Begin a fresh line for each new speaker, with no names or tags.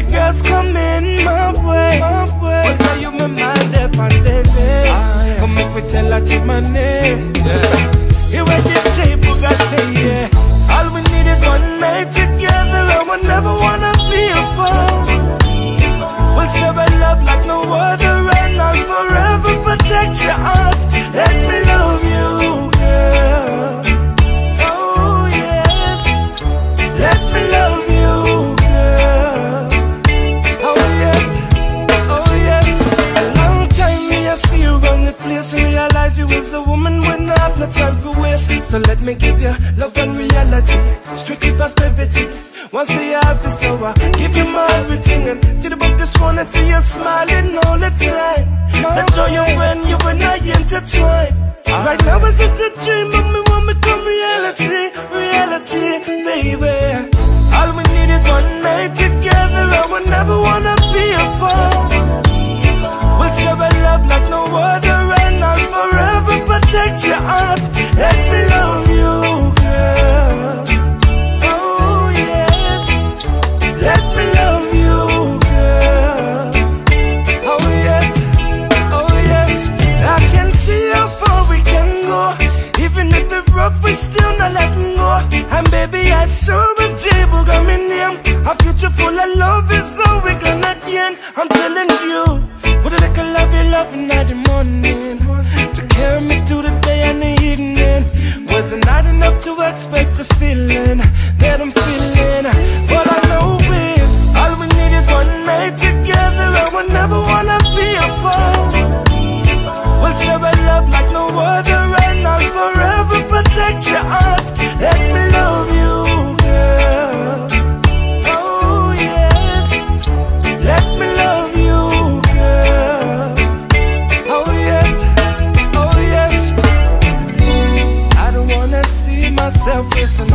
girls coming my way. But tell you my mind up on the day. Come make me tell her to my name. You where the J-Booga say yeah. All we need is one night together, and we never wanna be apart. We'll share a love like no other, and I'll forever protect your heart. Let me love you, girl. Oh yes, let me love you, girl. Oh yes, oh yes. A long time me I see you around the place and realize you is a woman when I have no time for waste. So let me give you love and reality, strictly prosperity. Once you have this hour, give you my everything. And see the book this one and see you smiling all the time. The joy you when you and I intertwine. Right now it's just a dream, but me want me come reality, reality, baby. All we need is one night together, and we never wanna be apart. We'll share a love like no other, and I'll forever protect your heart. Let me love you, girl. Oh yes, let me love you, girl. Oh yes, oh yes. I can see how far we can go. Even if it's rough, we still not letting go. And baby, I sure with J-Booga my name. A future full of love is all we gonna gain. I'm telling you, with a little love you loving at the morning, to carry me through the day and the evening. Words are not enough to express the feeling that I'm feeling. But I know it, all we need is one night together, and we never wanna be apart. We'll share a love like no other, and I'll forever protect your heart. Let me love you, girl. Oh yes, let me love you, girl. Oh yes, oh yes. I don't wanna see myself with